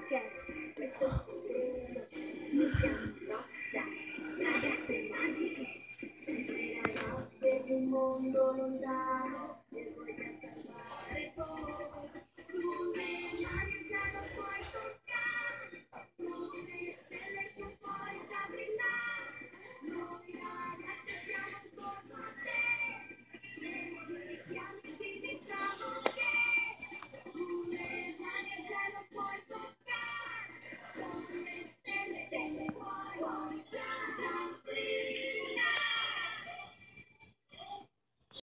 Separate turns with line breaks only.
questo futuro, iniziamo tosta, ragazze magiche, sempre ragazze di un mondo lontano, per voi da salvare poco.